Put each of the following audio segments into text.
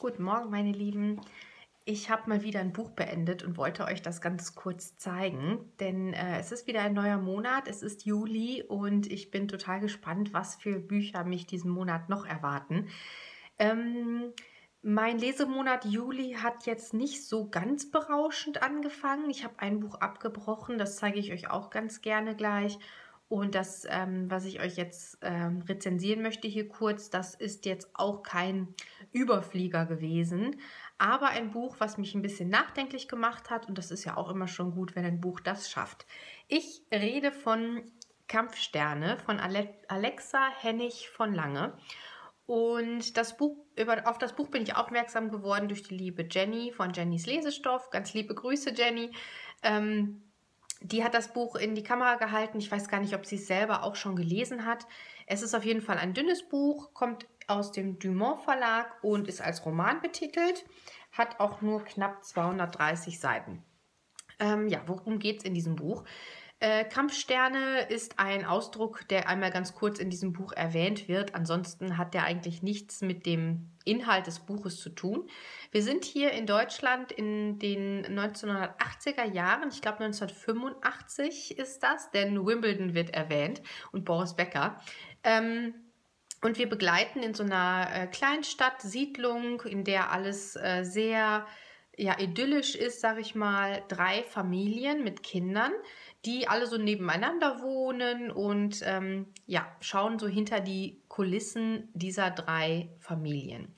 Guten Morgen, meine Lieben. Ich habe mal wieder ein Buch beendet und wollte euch das ganz kurz zeigen, denn es ist wieder ein neuer Monat, es ist Juli und ich bin total gespannt, was für Bücher mich diesen Monat noch erwarten. Ähm, Mein Lesemonat Juli hat jetzt nicht so ganz berauschend angefangen. Ich habe ein Buch abgebrochen, das zeige ich euch auch ganz gerne gleich. Und das, was ich euch jetzt rezensieren möchte hier kurz, das ist jetzt auch kein Überflieger gewesen, aber ein Buch, was mich ein bisschen nachdenklich gemacht hat. Und das ist ja auch immer schon gut, wenn ein Buch das schafft. Ich rede von Kampfsterne von Alexa Hennig von Lange. Und das Buch, auf das Buch bin ich aufmerksam geworden durch die liebe Jenny von Jennys Lesestoff. Ganz liebe Grüße, Jenny. Die hat das Buch in die Kamera gehalten. Ich weiß gar nicht, ob sie es selber auch schon gelesen hat. Es ist auf jeden Fall ein dünnes Buch, kommt aus dem Dumont Verlag und ist als Roman betitelt, hat auch nur knapp 230 Seiten. Ja, worum geht es in diesem Buch? Kampfsterne ist ein Ausdruck, der einmal ganz kurz in diesem Buch erwähnt wird. Ansonsten hat der eigentlich nichts mit dem Inhalt des Buches zu tun. Wir sind hier in Deutschland in den 1980er Jahren, ich glaube 1985 ist das, denn Wimbledon wird erwähnt und Boris Becker. Und wir begleiten in so einer Kleinstadt, Siedlung, in der alles sehr idyllisch ist, sage ich mal, 3 Familien mit Kindern, die alle so nebeneinander wohnen und schauen so hinter die Kulissen dieser 3 Familien.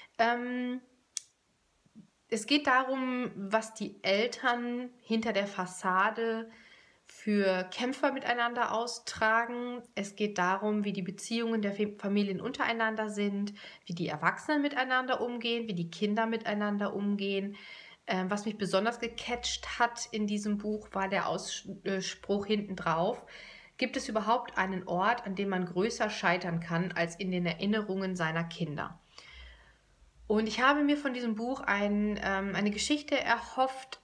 Es geht darum, was die Eltern hinter der Fassade für Kämpfer miteinander austragen. Es geht darum, wie die Beziehungen der Familien untereinander sind, wie die Erwachsenen miteinander umgehen, wie die Kinder miteinander umgehen. Was mich besonders gecatcht hat in diesem Buch, war der Ausspruch hinten drauf: Gibt es überhaupt einen Ort, an dem man größer scheitern kann als in den Erinnerungen seiner Kinder? Und ich habe mir von diesem Buch eine Geschichte erhofft,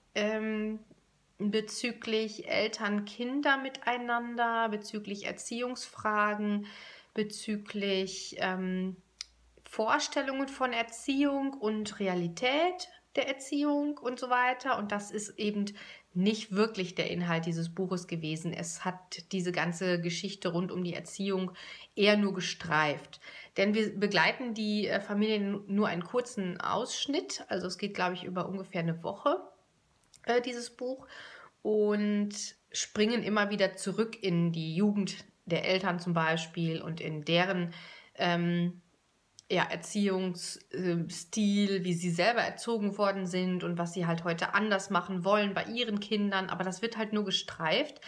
bezüglich Eltern-Kinder miteinander, bezüglich Erziehungsfragen, bezüglich Vorstellungen von Erziehung und Realität der Erziehung und so weiter. Und das ist eben nicht wirklich der Inhalt dieses Buches gewesen. Es hat diese ganze Geschichte rund um die Erziehung eher nur gestreift. Denn wir begleiten die Familien nur einen kurzen Ausschnitt. Also es geht, glaube ich, über ungefähr eine Woche, dieses Buch. Und springen immer wieder zurück in die Jugend der Eltern zum Beispiel und in deren Erziehungsstil, wie sie selber erzogen worden sind und was sie halt heute anders machen wollen bei ihren Kindern. Aber das wird halt nur gestreift.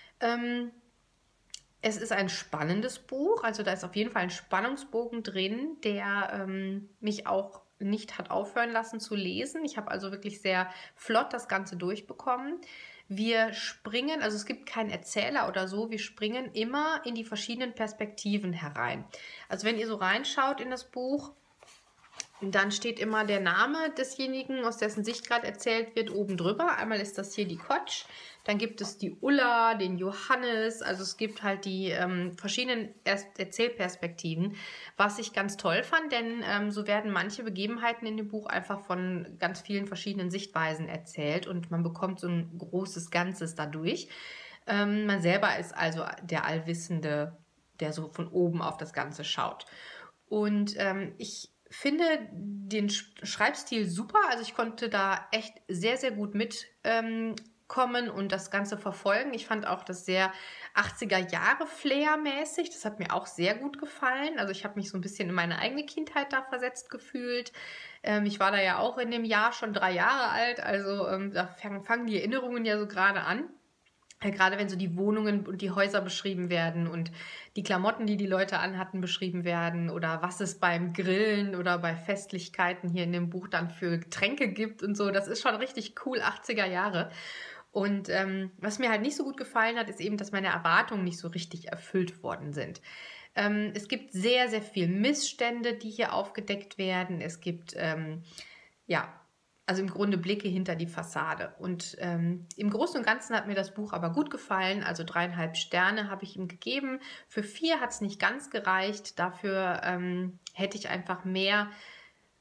Es ist ein spannendes Buch, also da ist auf jeden Fall ein Spannungsbogen drin, der mich auch nicht hat aufhören lassen zu lesen. Ich habe also wirklich sehr flott das Ganze durchbekommen. Wir springen, also es gibt keinen Erzähler oder so, wir springen immer in die verschiedenen Perspektiven herein. Also wenn ihr so reinschaut in das Buch, dann steht immer der Name desjenigen, aus dessen Sicht gerade erzählt wird, oben drüber. Einmal ist das hier die Kotsch, dann gibt es die Ulla, den Johannes. Also es gibt halt die verschiedenen Erzählperspektiven, was ich ganz toll fand, denn so werden manche Begebenheiten in dem Buch einfach von ganz vielen verschiedenen Sichtweisen erzählt und man bekommt so ein großes Ganzes dadurch. Man selber ist also der Allwissende, der so von oben auf das Ganze schaut. Und ich finde den Schreibstil super, also ich konnte da echt sehr, sehr gut mitkommen und das Ganze verfolgen. Ich fand auch das sehr 80er-Jahre-Flair-mäßig, das hat mir auch sehr gut gefallen. Also ich habe mich so ein bisschen in meine eigene Kindheit da versetzt gefühlt. Ich war da ja auch in dem Jahr schon 3 Jahre alt, also da fangen die Erinnerungen ja so gerade an. Gerade wenn so die Wohnungen und die Häuser beschrieben werden und die Klamotten, die die Leute anhatten, beschrieben werden oder was es beim Grillen oder bei Festlichkeiten hier in dem Buch dann für Getränke gibt und so. Das ist schon richtig cool, 80er Jahre. Und was mir halt nicht so gut gefallen hat, ist eben, dass meine Erwartungen nicht so richtig erfüllt worden sind. Es gibt sehr, sehr viel Missstände, die hier aufgedeckt werden. Es gibt, also im Grunde Blicke hinter die Fassade. Und im Großen und Ganzen hat mir das Buch aber gut gefallen. Also 3,5 Sterne habe ich ihm gegeben. Für 4 hat es nicht ganz gereicht. Dafür hätte ich einfach mehr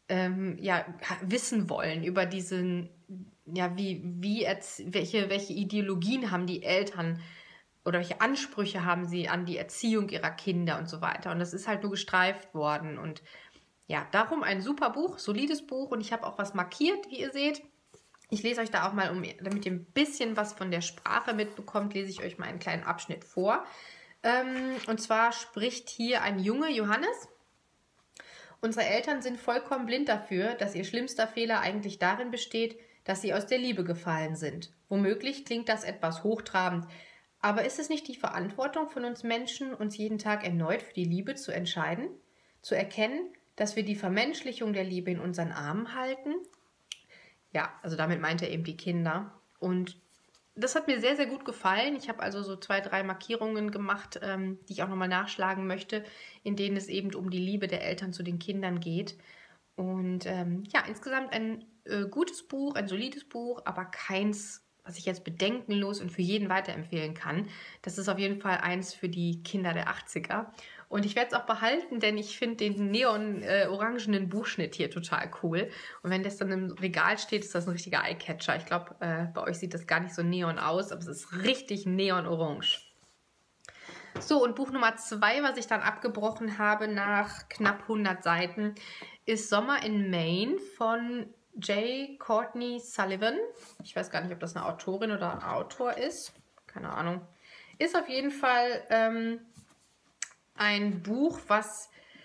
ja, wissen wollen über diesen, ja, welche Ideologien haben die Eltern oder welche Ansprüche haben sie an die Erziehung ihrer Kinder und so weiter. Und das ist halt nur gestreift worden. Und ja, darum ein super Buch, solides Buch. Und ich habe auch was markiert, wie ihr seht. Ich lese euch da auch mal, damit ihr ein bisschen was von der Sprache mitbekommt, lese ich euch mal einen kleinen Abschnitt vor. Und zwar spricht hier ein Junge, Johannes. Unsere Eltern sind vollkommen blind dafür, dass ihr schlimmster Fehler eigentlich darin besteht, dass sie aus der Liebe gefallen sind. Womöglich klingt das etwas hochtrabend, aber ist es nicht die Verantwortung von uns Menschen, uns jeden Tag erneut für die Liebe zu entscheiden? Zu erkennen, dass wir die Vermenschlichung der Liebe in unseren Armen halten? Ja, also damit meint er eben die Kinder. Und das hat mir sehr, sehr gut gefallen. Ich habe also so 2, 3 Markierungen gemacht, die ich auch nochmal nachschlagen möchte, in denen es eben um die Liebe der Eltern zu den Kindern geht. Und ja, insgesamt ein gutes Buch, ein solides Buch, aber keins, was ich jetzt bedenkenlos und für jeden weiterempfehlen kann. Das ist auf jeden Fall eins für die Kinder der 80er. Und ich werde es auch behalten, denn ich finde den neon-orangenen Buchschnitt hier total cool. Und wenn das dann im Regal steht, ist das ein richtiger Eyecatcher. Ich glaube, bei euch sieht das gar nicht so neon aus, aber es ist richtig neon-orange. So, und Buch Nummer 2, was ich dann abgebrochen habe nach knapp 100 Seiten, ist Sommer in Maine von J. Courtney Sullivan. Ich weiß gar nicht, ob das eine Autorin oder ein Autor ist. Keine Ahnung. Ist auf jeden Fall ein Buch, was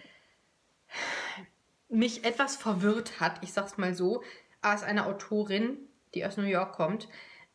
mich etwas verwirrt hat. Ich sag's mal so. Als eine Autorin, die aus New York kommt.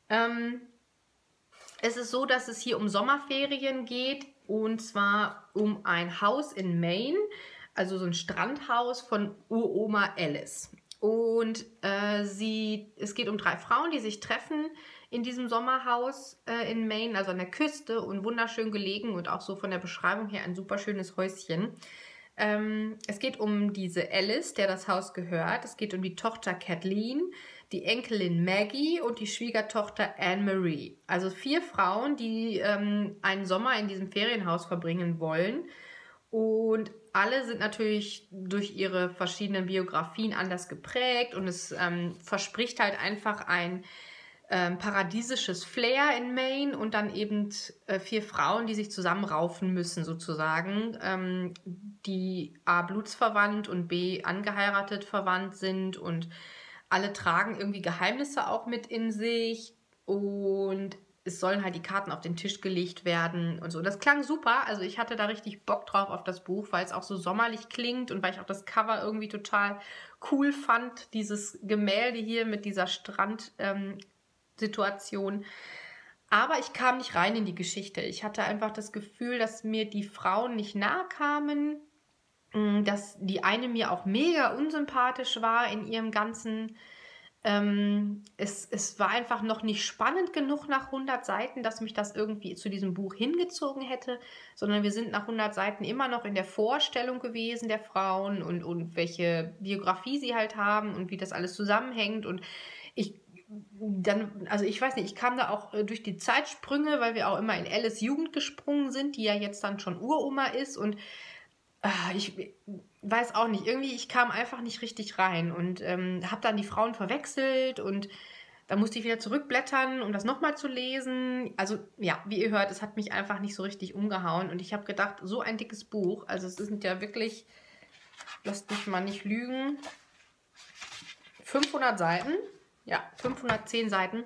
Es ist so, dass es hier um Sommerferien geht. Und zwar um ein Haus in Maine. Also so ein Strandhaus von Uroma Alice. Und es geht um 3 Frauen, die sich treffen in diesem Sommerhaus in Maine, also an der Küste und wunderschön gelegen und auch so von der Beschreibung her ein super schönes Häuschen. Es geht um diese Alice, der das Haus gehört. Es geht um die Tochter Kathleen, die Enkelin Maggie und die Schwiegertochter Anne-Marie. Also 4 Frauen, die einen Sommer in diesem Ferienhaus verbringen wollen. Und alle sind natürlich durch ihre verschiedenen Biografien anders geprägt und es verspricht halt einfach ein paradiesisches Flair in Maine und dann eben 4 Frauen, die sich zusammenraufen müssen sozusagen, die A, blutsverwandt und B, angeheiratet verwandt sind und alle tragen irgendwie Geheimnisse auch mit in sich und es sollen halt die Karten auf den Tisch gelegt werden und so. Das klang super, also ich hatte da richtig Bock drauf auf das Buch, weil es auch so sommerlich klingt und weil ich auch das Cover irgendwie total cool fand, dieses Gemälde hier mit dieser Strandsituation. Aber ich kam nicht rein in die Geschichte. Ich hatte einfach das Gefühl, dass mir die Frauen nicht nahe kamen, dass die eine mir auch mega unsympathisch war in ihrem ganzen es war einfach noch nicht spannend genug nach 100 Seiten, dass mich das irgendwie zu diesem Buch hingezogen hätte, sondern wir sind nach 100 Seiten immer noch in der Vorstellung gewesen der Frauen und welche Biografie sie halt haben und wie das alles zusammenhängt und also ich weiß nicht, ich kam da auch durch die Zeitsprünge, weil wir auch immer in Alice Jugend gesprungen sind, die ja jetzt dann schon Uroma ist und ich weiß auch nicht, irgendwie, ich kam einfach nicht richtig rein und habe dann die Frauen verwechselt und dann musste ich wieder zurückblättern, um das nochmal zu lesen. Also ja, wie ihr hört, es hat mich einfach nicht so richtig umgehauen und ich habe gedacht, so ein dickes Buch, also es sind ja wirklich, lasst mich mal nicht lügen, 500 Seiten, ja, 510 Seiten.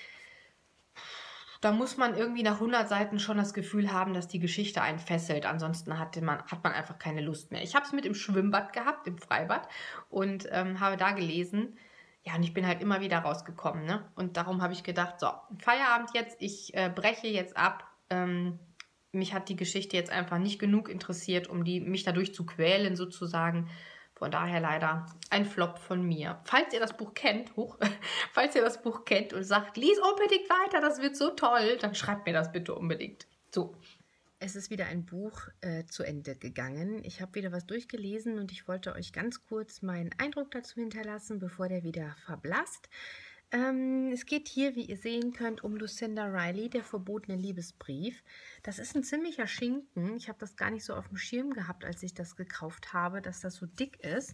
Da muss man irgendwie nach 100 Seiten schon das Gefühl haben, dass die Geschichte einen fesselt. Ansonsten hat man einfach keine Lust mehr. Ich habe es mit im Schwimmbad gehabt, im Freibad und habe da gelesen. Ja, und ich bin halt immer wieder rausgekommen. Ne? Und darum habe ich gedacht, so, Feierabend jetzt, ich breche jetzt ab. Mich hat die Geschichte jetzt einfach nicht genug interessiert, um mich dadurch zu quälen sozusagen. Von daher leider ein Flop von mir. Falls ihr das Buch kennt, falls ihr das Buch kennt und sagt, lies unbedingt weiter, das wird so toll, dann schreibt mir das bitte unbedingt. So. Es ist wieder ein Buch zu Ende gegangen. Ich habe wieder was durchgelesen und ich wollte euch ganz kurz meinen Eindruck dazu hinterlassen, bevor der wieder verblasst. Es geht hier, wie ihr sehen könnt, um Lucinda Riley, der verbotene Liebesbrief. Das ist ein ziemlicher Schinken. Ich habe das gar nicht so auf dem Schirm gehabt, als ich das gekauft habe, dass das so dick ist.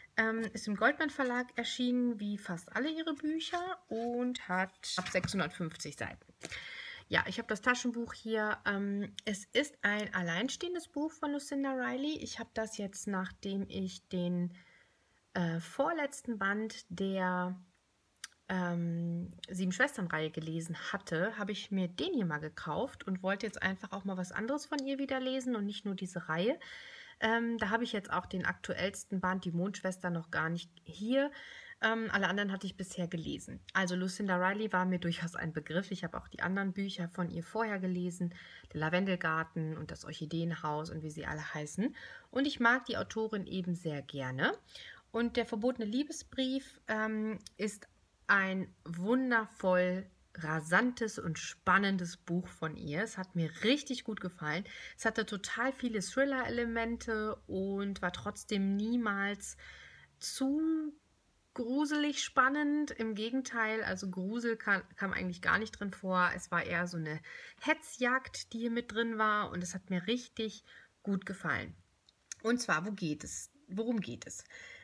Ist im Goldmann Verlag erschienen, wie fast alle ihre Bücher, und hat ab 650 Seiten. Ja, ich habe das Taschenbuch hier. Es ist ein alleinstehendes Buch von Lucinda Riley. Ich habe das jetzt, nachdem ich den vorletzten Band der Sieben-Schwestern-Reihe gelesen hatte, habe ich mir den hier mal gekauft und wollte jetzt einfach auch mal was anderes von ihr wieder lesen und nicht nur diese Reihe. Da habe ich jetzt auch den aktuellsten Band, die Mondschwester, noch gar nicht hier. Alle anderen hatte ich bisher gelesen. Also Lucinda Riley war mir durchaus ein Begriff. Ich habe auch die anderen Bücher von ihr vorher gelesen. Der Lavendelgarten und das Orchideenhaus und wie sie alle heißen. Und ich mag die Autorin eben sehr gerne. Und der verbotene Liebesbrief ist ein wundervoll rasantes und spannendes Buch von ihr. Es hat mir richtig gut gefallen. Es hatte total viele Thriller-Elemente und war trotzdem niemals zu gruselig spannend. Im Gegenteil, also Grusel kam eigentlich gar nicht drin vor. Es war eher so eine Hetzjagd, die hier mit drin war, und es hat mir richtig gut gefallen. Und zwar, worum geht es?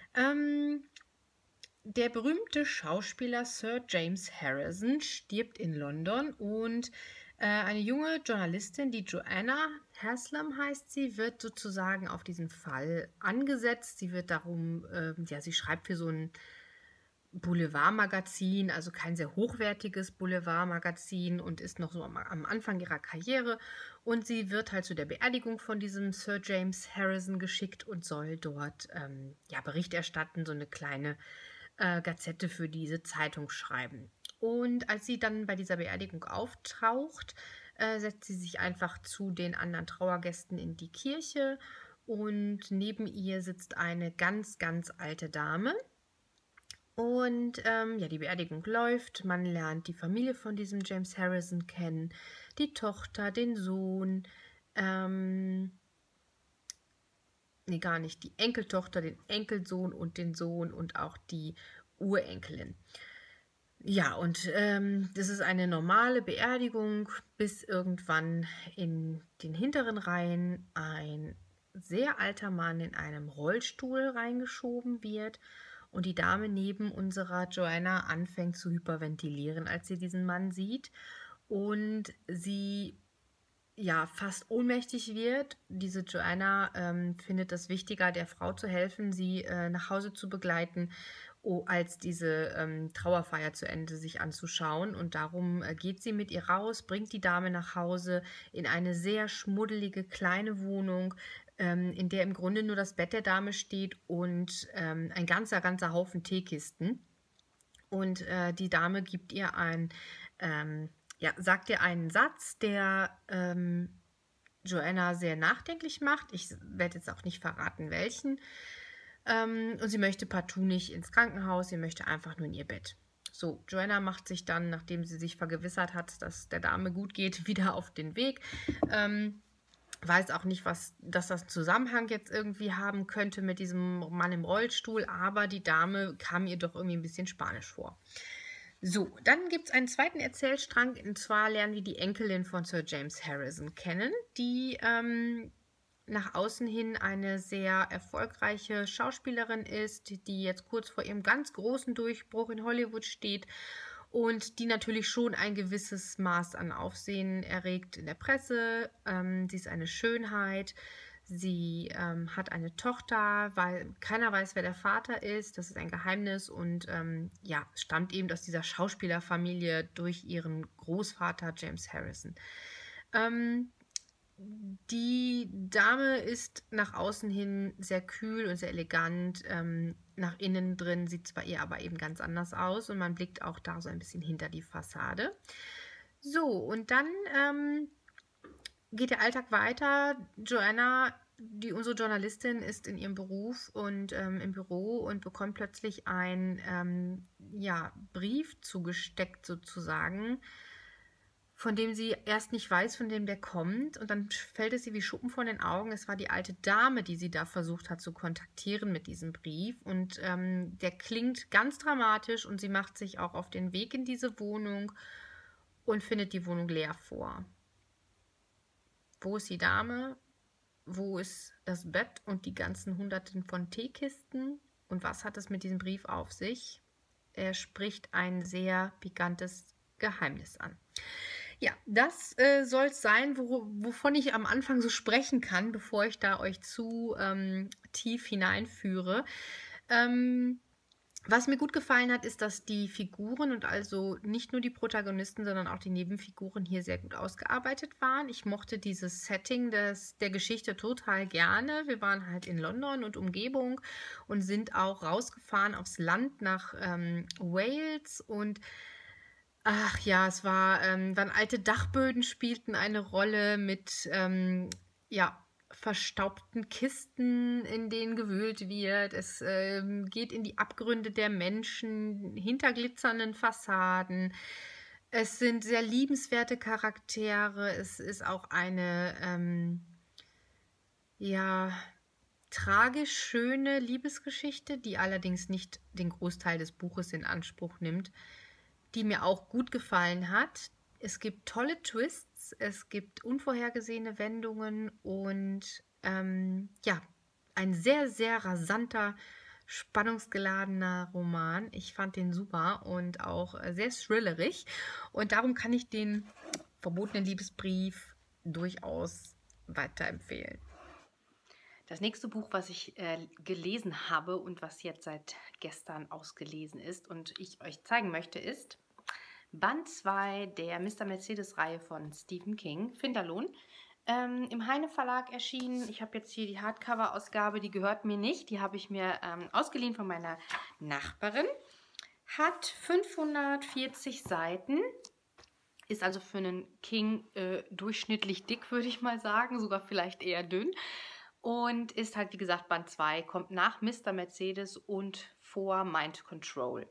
Der berühmte Schauspieler Sir James Harrison stirbt in London, und eine junge Journalistin, die Joanna Haslam heißt sie, wird sozusagen auf diesen Fall angesetzt. Sie wird sie schreibt für so ein Boulevardmagazin, also kein sehr hochwertiges Boulevardmagazin, und ist noch so am Anfang ihrer Karriere. Und sie wird halt zu der Beerdigung von diesem Sir James Harrison geschickt und soll dort Bericht erstatten, so eine kleine Gazette für diese Zeitung schreiben. Und als sie dann bei dieser Beerdigung auftaucht, setzt sie sich einfach zu den anderen Trauergästen in die Kirche, und neben ihr sitzt eine ganz, ganz alte Dame. Und die Beerdigung läuft. Man lernt die Familie von diesem James Harrison kennen, die Tochter, den Sohn, gar nicht, die Enkeltochter, den Enkelsohn und den Sohn und auch die Urenkelin. Ja, und das ist eine normale Beerdigung, bis irgendwann in den hinteren Reihen ein sehr alter Mann in einem Rollstuhl reingeschoben wird und die Dame neben unserer Joanna anfängt zu hyperventilieren, als sie diesen Mann sieht, und sie fast ohnmächtig wird. Diese Joanna findet es wichtiger, der Frau zu helfen, sie nach Hause zu begleiten, als diese Trauerfeier zu Ende sich anzuschauen. Und darum geht sie mit ihr raus, bringt die Dame nach Hause in eine sehr schmuddelige kleine Wohnung, in der im Grunde nur das Bett der Dame steht und ein ganzer Haufen Teekisten. Und die Dame gibt ihr sagt ihr einen Satz, der Joanna sehr nachdenklich macht. Ich werde jetzt auch nicht verraten, welchen. Und sie möchte partout nicht ins Krankenhaus, sie möchte einfach nur in ihr Bett. So, Joanna macht sich dann, nachdem sie sich vergewissert hat, dass der Dame gut geht, wieder auf den Weg. Weiß auch nicht, dass das einen Zusammenhang jetzt irgendwie haben könnte mit diesem Mann im Rollstuhl, aber die Dame kam ihr doch irgendwie ein bisschen spanisch vor. So, dann gibt es einen zweiten Erzählstrang, und zwar lernen wir die Enkelin von Sir James Harrison kennen, die nach außen hin eine sehr erfolgreiche Schauspielerin ist, die jetzt kurz vor ihrem ganz großen Durchbruch in Hollywood steht und die natürlich schon ein gewisses Maß an Aufsehen erregt in der Presse. Sie ist eine Schönheit. Sie hat eine Tochter, weil keiner weiß, wer der Vater ist. Das ist ein Geheimnis und stammt eben aus dieser Schauspielerfamilie durch ihren Großvater James Harrison. Die Dame ist nach außen hin sehr kühl und sehr elegant. Nach innen drin sieht es bei ihr aber eben ganz anders aus, und man blickt auch da so ein bisschen hinter die Fassade. So, und dann geht der Alltag weiter. Joanna, unsere Journalistin, ist in ihrem Beruf und im Büro und bekommt plötzlich einen Brief zugesteckt sozusagen, von dem sie erst nicht weiß, von dem der kommt, und dann fällt es ihr wie Schuppen von den Augen. Es war die alte Dame, die sie da versucht hat zu kontaktieren mit diesem Brief, und der klingt ganz dramatisch, und sie macht sich auch auf den Weg in diese Wohnung und findet die Wohnung leer vor. Wo ist die Dame? Wo ist das Bett und die ganzen Hunderten von Teekisten? Und was hat es mit diesem Brief auf sich? Er spricht ein sehr pikantes Geheimnis an. Ja, das soll es sein, wovon ich am Anfang so sprechen kann, bevor ich da euch zu tief hineinführe. Was mir gut gefallen hat, ist, dass die Figuren und also nicht nur die Protagonisten, sondern auch die Nebenfiguren hier sehr gut ausgearbeitet waren. Ich mochte dieses Setting der Geschichte total gerne. Wir waren halt in London und Umgebung und sind auch rausgefahren aufs Land nach Wales und ach ja, es war, dann alte Dachböden spielten eine Rolle mit, ja, verstaubten Kisten, in denen gewühlt wird. Es geht in die Abgründe der Menschen, hinter glitzernden Fassaden. Es sind sehr liebenswerte Charaktere. Es ist auch eine, ja, tragisch schöne Liebesgeschichte, die allerdings nicht den Großteil des Buches in Anspruch nimmt, die mir auch gut gefallen hat. Es gibt tolle Twists, es gibt unvorhergesehene Wendungen und ja, ein sehr, sehr rasanter, spannungsgeladener Roman. Ich fand den super und auch sehr thrillerig und darum kann ich den verbotenen Liebesbrief durchaus weiterempfehlen. Das nächste Buch, was ich gelesen habe und was jetzt seit gestern ausgelesen ist und ich euch zeigen möchte, ist Band 2 der Mr. Mercedes-Reihe von Stephen King, Finderlohn. Im Heine Verlag erschienen. Ich habe jetzt hier die Hardcover-Ausgabe, die gehört mir nicht. Die habe ich mir ausgeliehen von meiner Nachbarin. Hat 540 Seiten. Ist also für einen King durchschnittlich dick, würde ich mal sagen. Sogar vielleicht eher dünn. Und ist halt, wie gesagt, Band 2. Kommt nach Mr. Mercedes und vor Mind Control.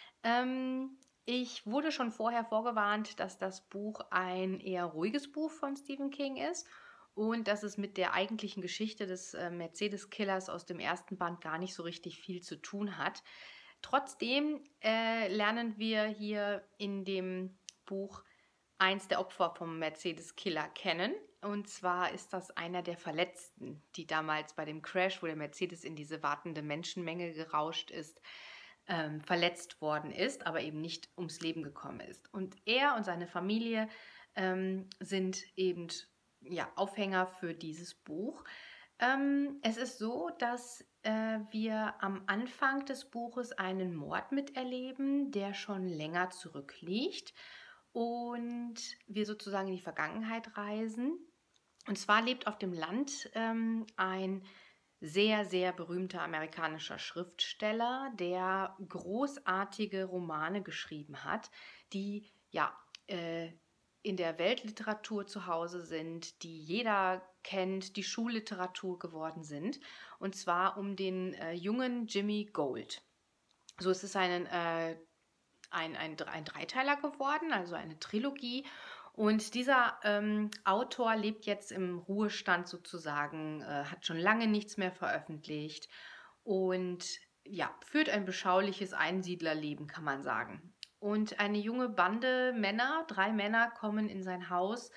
Ich wurde schon vorher vorgewarnt, dass das Buch ein eher ruhiges Buch von Stephen King ist und dass es mit der eigentlichen Geschichte des Mercedes-Killers aus dem ersten Band gar nicht so richtig viel zu tun hat. Trotzdem lernen wir hier in dem Buch eins der Opfer vom Mercedes-Killer kennen. Und zwar ist das einer der Verletzten, die damals bei dem Crash, wo der Mercedes in diese wartende Menschenmenge gerauscht ist, verletzt worden ist, aber eben nicht ums Leben gekommen ist. Und er und seine Familie sind eben ja, Aufhänger für dieses Buch. Es ist so, dass wir am Anfang des Buches einen Mord miterleben, der schon länger zurückliegt und wir sozusagen in die Vergangenheit reisen. Und zwar lebt auf dem Land ein sehr, sehr berühmter amerikanischer Schriftsteller, der großartige Romane geschrieben hat, die ja in der Weltliteratur zu Hause sind, die jeder kennt, die Schulliteratur geworden sind. Und zwar um den jungen Jimmy Gold. So ist es ein Dreiteiler geworden, also eine Trilogie. Und dieser Autor lebt jetzt im Ruhestand sozusagen, hat schon lange nichts mehr veröffentlicht und ja, führt ein beschauliches Einsiedlerleben, kann man sagen. Und eine junge Bande Männer, 3 Männer, kommen in sein Haus.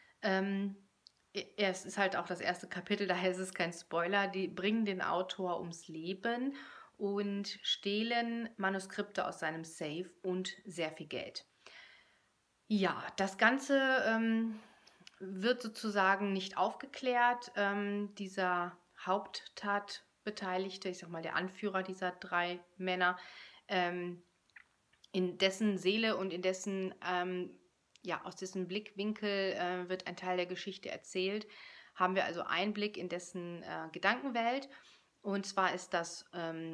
Es ist halt auch das erste Kapitel, daher ist es kein Spoiler. Die bringen den Autor ums Leben und stehlen Manuskripte aus seinem Safe und sehr viel Geld. Ja, das Ganze wird sozusagen nicht aufgeklärt. Dieser Haupttatbeteiligte, ich sag mal der Anführer dieser 3 Männer, in dessen Seele und in dessen, ja, aus dessen Blickwinkel wird ein Teil der Geschichte erzählt, haben wir also Einblick in dessen Gedankenwelt. Und zwar ist das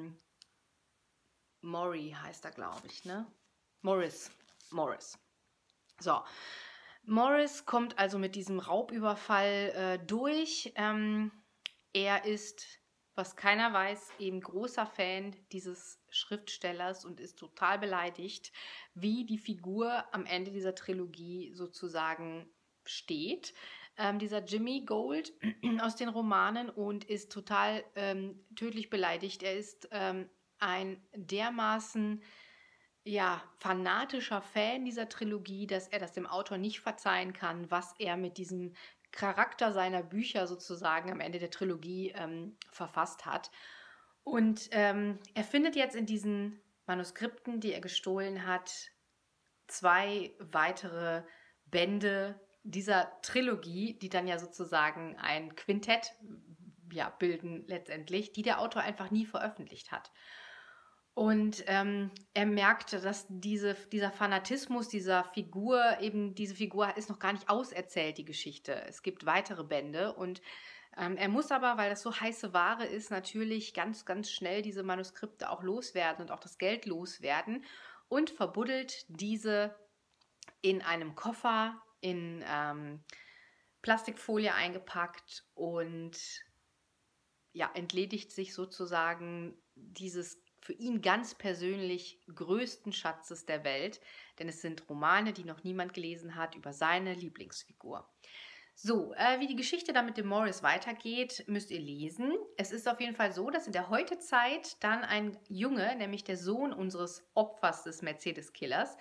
Maury heißt er, glaube ich, ne? Morris. So, Morris kommt also mit diesem Raubüberfall durch. Er ist, was keiner weiß, eben großer Fan dieses Schriftstellers und ist total beleidigt, wie die Figur am Ende dieser Trilogie sozusagen steht. Dieser Jimmy Gold aus den Romanen und ist total tödlich beleidigt. Er ist ein dermaßen ja, fanatischer Fan dieser Trilogie, dass er das dem Autor nicht verzeihen kann, was er mit diesem Charakter seiner Bücher sozusagen am Ende der Trilogie verfasst hat. Und er findet jetzt in diesen Manuskripten, die er gestohlen hat, 2 weitere Bände dieser Trilogie, die dann ja sozusagen ein Quintett ja, bilden letztendlich, die der Autor einfach nie veröffentlicht hat. Und er merkte, dass dieser Fanatismus dieser Figur, eben diese Figur ist noch gar nicht auserzählt, die Geschichte. Es gibt weitere Bände und er muss aber, weil das so heiße Ware ist, natürlich ganz, ganz schnell diese Manuskripte auch loswerden und auch das Geld loswerden und verbuddelt diese in einem Koffer in Plastikfolie eingepackt und ja, entledigt sich sozusagen dieses für ihn ganz persönlich größten Schatzes der Welt, denn es sind Romane, die noch niemand gelesen hat, über seine Lieblingsfigur. So, wie die Geschichte dann mit dem Morris weitergeht, müsst ihr lesen. Es ist auf jeden Fall so, dass in der Heutezeit dann ein Junge, nämlich der Sohn unseres Opfers des Mercedes-Killers,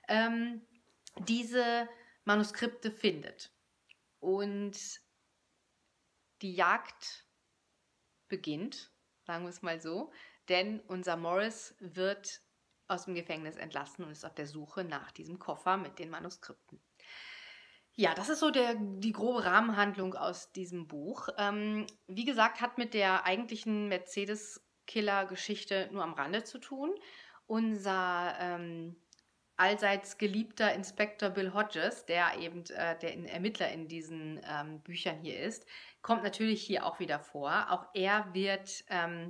diese Manuskripte findet. Und die Jagd beginnt, sagen wir es mal so, denn unser Morris wird aus dem Gefängnis entlassen und ist auf der Suche nach diesem Koffer mit den Manuskripten. Ja, das ist so die grobe Rahmenhandlung aus diesem Buch. Wie gesagt, hat mit der eigentlichen Mercedes-Killer-Geschichte nur am Rande zu tun. Unser allseits geliebter Inspektor Bill Hodges, der eben der Ermittler in diesen Büchern hier ist, kommt natürlich hier auch wieder vor. Auch er wird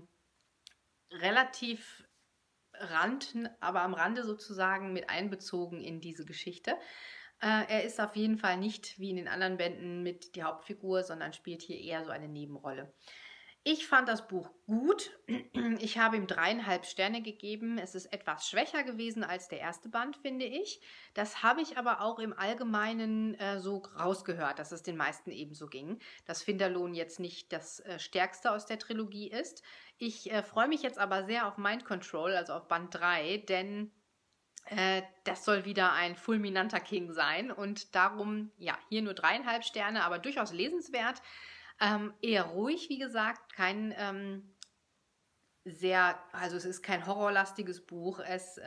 relativ aber am Rande sozusagen mit einbezogen in diese Geschichte. Er ist auf jeden Fall nicht wie in den anderen Bänden mit die Hauptfigur, sondern spielt hier eher so eine Nebenrolle. Ich fand das Buch gut. Ich habe ihm 3,5 Sterne gegeben. Es ist etwas schwächer gewesen als der erste Band, finde ich. Das habe ich aber auch im Allgemeinen so rausgehört, dass es den meisten ebenso ging. Dass Finderlohn jetzt nicht das Stärkste aus der Trilogie ist. Ich freue mich jetzt aber sehr auf Mind Control, also auf Band 3, denn das soll wieder ein fulminanter King sein. Und darum, ja, hier nur 3,5 Sterne, aber durchaus lesenswert. Eher ruhig, wie gesagt, also es ist kein horrorlastiges Buch. Es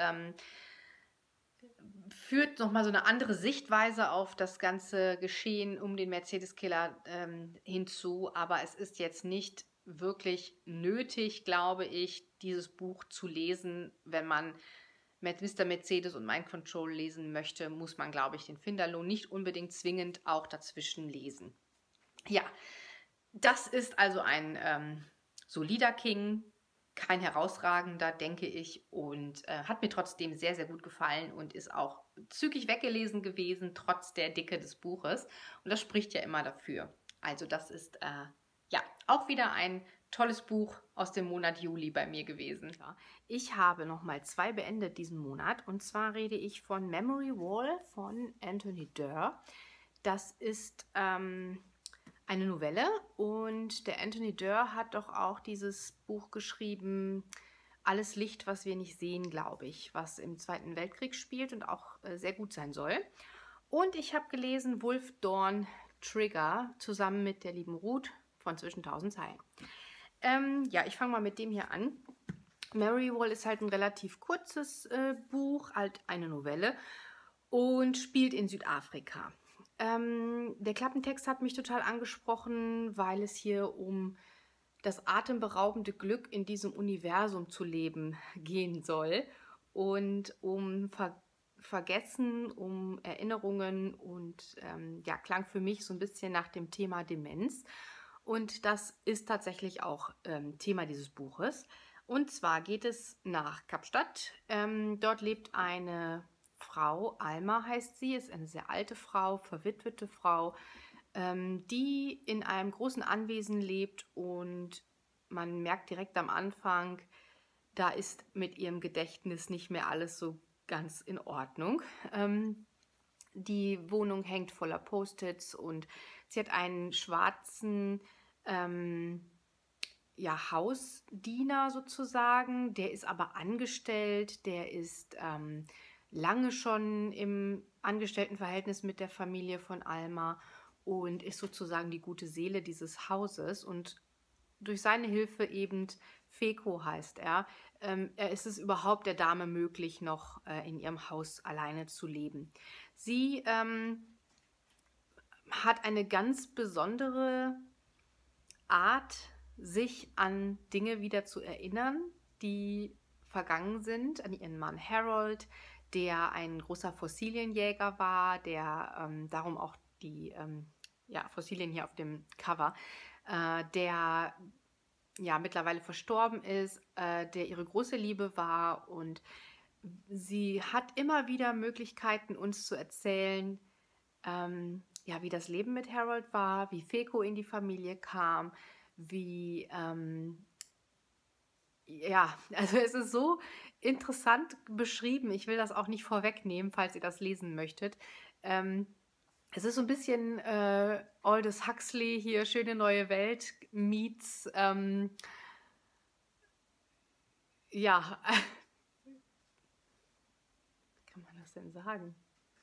führt nochmal so eine andere Sichtweise auf das ganze Geschehen um den Mercedes-Killer hinzu, aber es ist jetzt nicht wirklich nötig, glaube ich, dieses Buch zu lesen. Wenn man mit Mr. Mercedes und Mind Control lesen möchte, muss man, glaube ich, den Finderlohn nicht unbedingt zwingend auch dazwischen lesen. Ja, das ist also ein solider King, kein herausragender, denke ich, und hat mir trotzdem sehr, sehr gut gefallen und ist auch zügig weggelesen gewesen, trotz der Dicke des Buches. Und das spricht ja immer dafür. Also das ist ja auch wieder ein tolles Buch aus dem Monat Juli bei mir gewesen. Ich habe nochmal 2 beendet diesen Monat, und zwar rede ich von Memory Wall von Anthony Doerr. Das ist eine Novelle, und der Anthony Doerr hat doch auch dieses Buch geschrieben, Alles Licht, was wir nicht sehen, glaube ich, was im Zweiten Weltkrieg spielt und auch sehr gut sein soll. Und ich habe gelesen Wolf Dawn Trigger zusammen mit der lieben Ruth von Zwischen 1000 Zeilen. Ja, ich fange mal mit dem hier an. Memory Wall ist halt ein relativ kurzes Buch, halt eine Novelle, und spielt in Südafrika. Der Klappentext hat mich total angesprochen, weil es hier um das atemberaubende Glück in diesem Universum zu leben gehen soll und um Vergessen, um Erinnerungen, und ja, klang für mich so ein bisschen nach dem Thema Demenz. Und das ist tatsächlich auch Thema dieses Buches. Und zwar geht es nach Kapstadt. Dort lebt eine Frau, Alma heißt sie, ist eine sehr alte Frau, verwitwete Frau, die in einem großen Anwesen lebt, und man merkt direkt am Anfang, da ist mit ihrem Gedächtnis nicht mehr alles so ganz in Ordnung. Die Wohnung hängt voller Post-its, und sie hat einen schwarzen ja, Hausdiener sozusagen, der ist aber angestellt, der ist lange schon im Angestelltenverhältnis mit der Familie von Alma und ist sozusagen die gute Seele dieses Hauses, und durch seine Hilfe eben Feko heißt er. Ist es überhaupt der Dame möglich, noch in ihrem Haus alleine zu leben. Sie hat eine ganz besondere Art, sich an Dinge wieder zu erinnern, die vergangen sind, an ihren Mann Harold, der ein großer Fossilienjäger war, der darum auch die ja, Fossilien hier auf dem Cover, der ja mittlerweile verstorben ist, der ihre große Liebe war, und sie hat immer wieder Möglichkeiten, uns zu erzählen, ja, wie das Leben mit Harold war, wie Feko in die Familie kam, wie, ja, also es ist so interessant beschrieben. Ich will das auch nicht vorwegnehmen, falls ihr das lesen möchtet. Ähm, Es ist so ein bisschen Aldous Huxley hier, Schöne neue Welt meets, ja, wie kann man das denn sagen?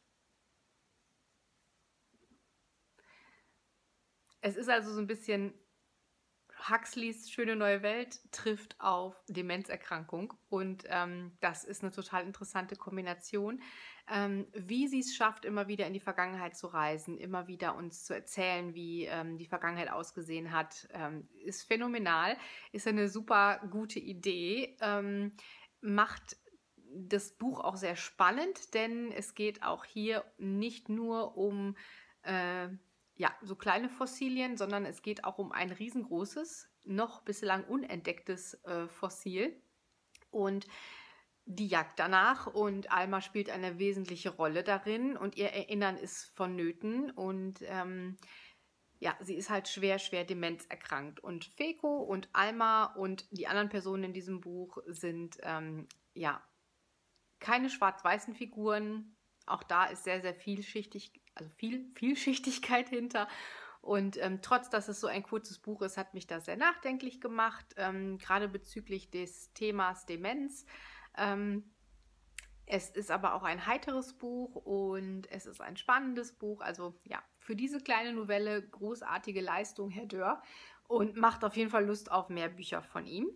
Es ist also so ein bisschen Huxleys Schöne neue Welt trifft auf Demenzerkrankung, und das ist eine total interessante Kombination. Wie sie es schafft, immer wieder in die Vergangenheit zu reisen, immer wieder uns zu erzählen, wie die Vergangenheit ausgesehen hat, ist phänomenal, ist eine super gute Idee, macht das Buch auch sehr spannend, denn es geht auch hier nicht nur um äh, ja, so kleine Fossilien, sondern es geht auch um ein riesengroßes, noch bislang unentdecktes Fossil und die Jagd danach, und Alma spielt eine wesentliche Rolle darin und ihr Erinnern ist vonnöten, und ja, sie ist halt schwer demenzerkrankt, und Feko und Alma und die anderen Personen in diesem Buch sind ja keine schwarz-weißen Figuren. Auch da ist sehr vielschichtig, also Vielschichtigkeit hinter. Und trotz, dass es so ein kurzes Buch ist, hat mich das sehr nachdenklich gemacht, gerade bezüglich des Themas Demenz. Ähm, Es ist aber auch ein heiteres Buch und es ist ein spannendes Buch. Also ja, für diese kleine Novelle großartige Leistung, Herr Dörr, und macht auf jeden Fall Lust auf mehr Bücher von ihm.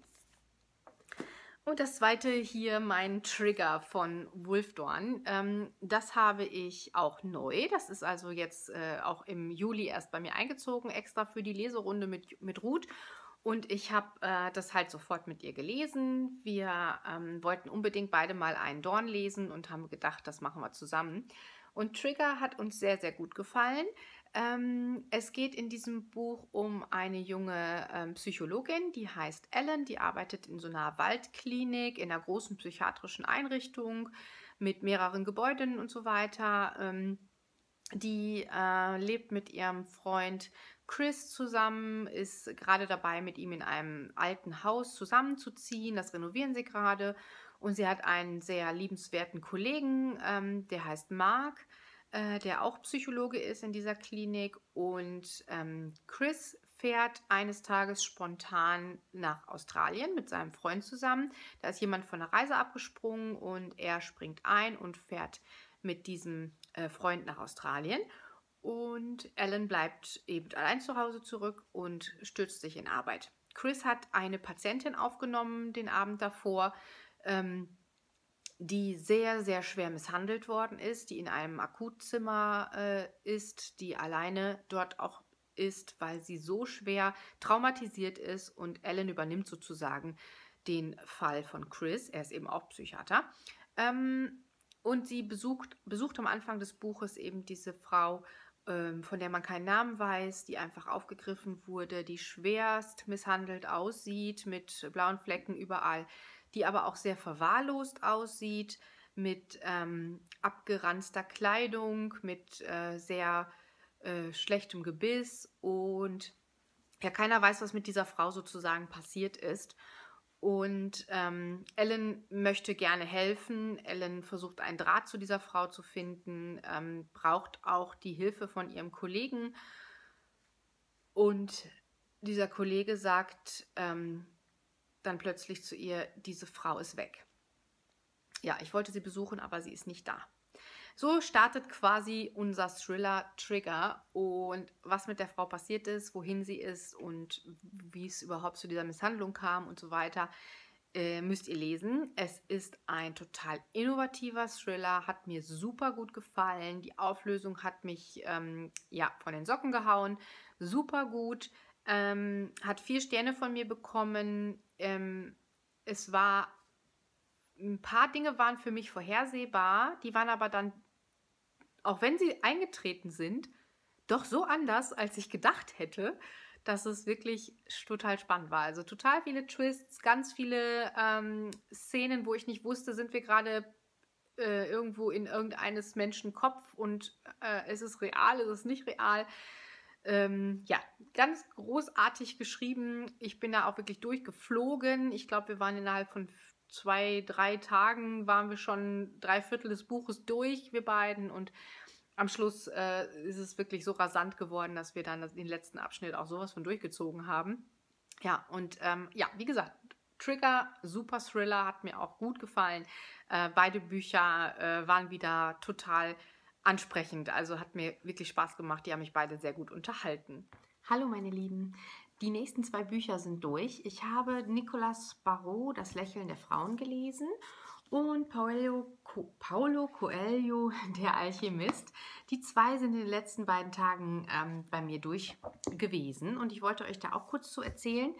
Und das zweite hier, mein Trigger von Wolfdorn. Das habe ich auch neu. Das ist also jetzt auch im Juli erst bei mir eingezogen, extra für die Leserunde mit Ruth. Und ich habe das halt sofort mit ihr gelesen. Wir wollten unbedingt beide mal einen Dorn lesen und haben gedacht, das machen wir zusammen. Und Trigger hat uns sehr gut gefallen. Es geht in diesem Buch um eine junge Psychologin, die heißt Ellen, die arbeitet in so einer Waldklinik, in einer großen psychiatrischen Einrichtung mit mehreren Gebäuden und so weiter. Die lebt mit ihrem Freund Chris zusammen, ist gerade dabei, mit ihm in einem alten Haus zusammenzuziehen. Das renovieren sie gerade. Und sie hat einen sehr liebenswerten Kollegen, der heißt Mark, der auch Psychologe ist in dieser Klinik. Und Chris fährt eines Tages spontan nach Australien mit seinem Freund zusammen. Da ist jemand von der Reise abgesprungen und er springt ein und fährt mit diesem Freund nach Australien. Und Ellen bleibt eben allein zu Hause zurück und stürzt sich in Arbeit. Chris hat eine Patientin aufgenommen den Abend davor, die sehr schwer misshandelt worden ist, die in einem Akutzimmer ist, die alleine dort auch ist, weil sie so schwer traumatisiert ist, und Ellen übernimmt sozusagen den Fall von Chris. Er ist eben auch Psychiater. Und sie besucht am Anfang des Buches eben diese Frau, von der man keinen Namen weiß, die einfach aufgegriffen wurde, die schwerst misshandelt aussieht, mit blauen Flecken überall, die aber auch sehr verwahrlost aussieht, mit abgeranzter Kleidung, mit sehr schlechtem Gebiss, und ja, keiner weiß, was mit dieser Frau sozusagen passiert ist. Und Ellen möchte gerne helfen. Ellen versucht, einen Draht zu dieser Frau zu finden, braucht auch die Hilfe von ihrem Kollegen. Und dieser Kollege sagt dann plötzlich zu ihr, diese Frau ist weg. Ja, ich wollte sie besuchen, aber sie ist nicht da. So startet quasi unser Thriller Trigger und was mit der Frau passiert ist, wohin sie ist und wie es überhaupt zu dieser Misshandlung kam und so weiter, müsst ihr lesen. Es ist ein total innovativer Thriller, hat mir super gut gefallen. Die Auflösung hat mich ja, von den Socken gehauen. Super gut. Hat 4 Sterne von mir bekommen. Es war ein paar Dinge waren für mich vorhersehbar, die waren aber dann, auch wenn sie eingetreten sind, doch so anders, als ich gedacht hätte, dass es wirklich total spannend war. Also total viele Twists, ganz viele Szenen, wo ich nicht wusste, sind wir gerade irgendwo in irgendeines Menschen Kopf und ist es real, ist es nicht real. Ja, ganz großartig geschrieben. Ich bin da auch wirklich durchgeflogen. Ich glaube, wir waren innerhalb von 2, 3 Tagen, waren wir schon 3/4 des Buches durch, wir beiden. Und am Schluss ist es wirklich so rasant geworden, dass wir dann den letzten Abschnitt auch sowas von durchgezogen haben. Ja, und ja, wie gesagt, Trigger, super Thriller, hat mir auch gut gefallen. Beide Bücher waren wieder total ansprechend, also hat mir wirklich Spaß gemacht. Die haben mich beide sehr gut unterhalten. Hallo meine Lieben, die nächsten 2 Bücher sind durch. Ich habe Nicolas Barrault, Das Lächeln der Frauen gelesen und Paulo Coelho, Der Alchemist. Die 2 sind in den letzten beiden Tagen bei mir durch gewesen und ich wollte euch da auch kurz zu erzählen.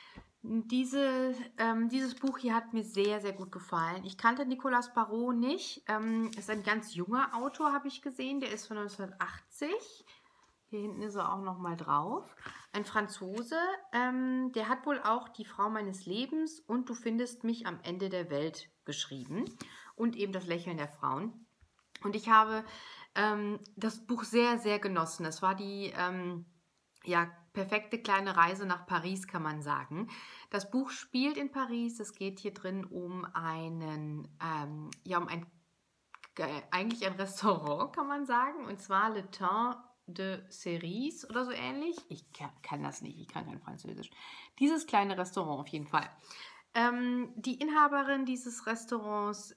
Dieses Buch hier hat mir sehr, sehr gut gefallen. Ich kannte Nicolas Barrault nicht. Ist ein ganz junger Autor, habe ich gesehen. Der ist von 1980. Hier hinten ist er auch noch mal drauf. Ein Franzose. Der hat wohl auch Die Frau meines Lebens und Du findest mich am Ende der Welt geschrieben. Und eben Das Lächeln der Frauen. Und ich habe das Buch sehr, sehr genossen. Es war die ja, perfekte kleine Reise nach Paris, kann man sagen. Das Buch spielt in Paris. Es geht hier drin um eigentlich ein Restaurant, kann man sagen. Und zwar Le Temps de Cerise oder so ähnlich. Ich kann das nicht, ich kann kein Französisch. Dieses kleine Restaurant auf jeden Fall. Die Inhaberin dieses Restaurants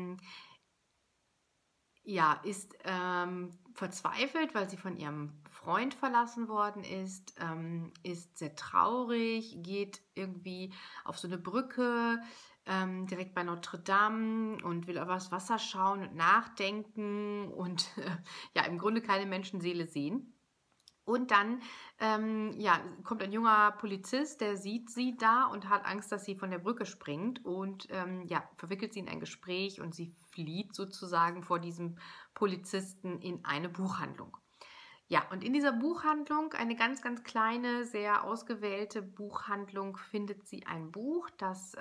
ja, ist verzweifelt, weil sie von ihrem Freund verlassen worden ist sehr traurig, geht irgendwie auf so eine Brücke direkt bei Notre Dame und will über das Wasser schauen und nachdenken und ja, im Grunde keine Menschenseele sehen. Und dann ja, kommt ein junger Polizist, der sieht sie da und hat Angst, dass sie von der Brücke springt und ja, verwickelt sie in ein Gespräch und sie flieht sozusagen vor diesem Polizisten in eine Buchhandlung. Ja, und in dieser Buchhandlung, eine ganz, ganz kleine, sehr ausgewählte Buchhandlung, findet sie ein Buch, das